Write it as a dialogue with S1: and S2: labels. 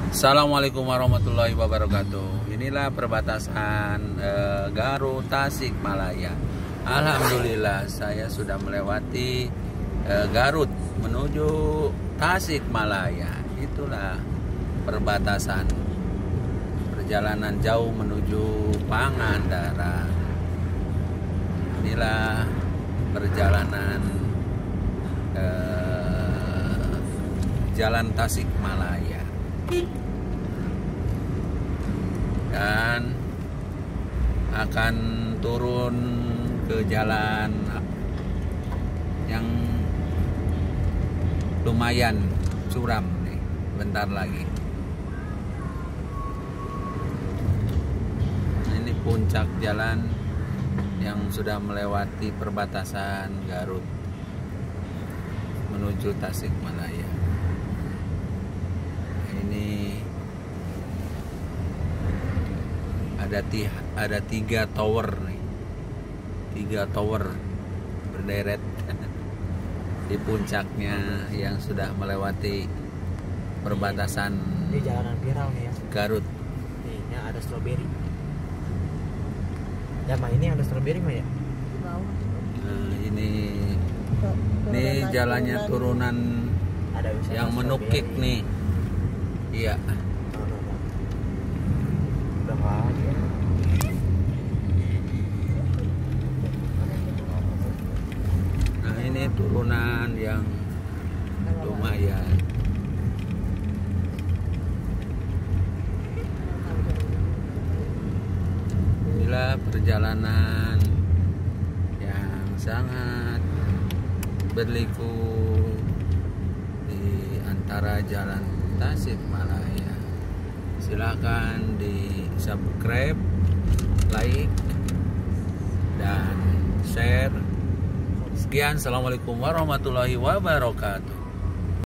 S1: Assalamualaikum warahmatullahi wabarakatuh. Inilah perbatasan Garut Tasikmalaya. Alhamdulillah saya sudah melewati Garut menuju Tasikmalaya. Itulah perbatasan, perjalanan jauh menuju Pangandaran. Inilah perjalanan Jalan Tasikmalaya. Dan akan turun ke jalan yang lumayan curam nih, bentar lagi. Ini puncak jalan yang sudah melewati perbatasan Garut menuju Tasikmalaya. Ini ada tiga tower nih, 3 tower berderet di puncaknya yang sudah melewati perbatasan
S2: di jalanan viral nih ya,
S1: Garut.
S2: ini ada stroberi. Ya mah ini ada stroberi mah ya.
S3: Di bawah.
S1: Nah, ini jalannya turunan
S2: Ada
S1: yang menukik nih. Iya.
S2: Udah nggak ada.
S1: Nah, ini turunan yang lumayan. Inilah perjalanan yang sangat berliku di antara jalan Tasikmalaya. Silakan di subscribe, like, dan share. Sekian, assalamualaikum warahmatullahi wabarakatuh.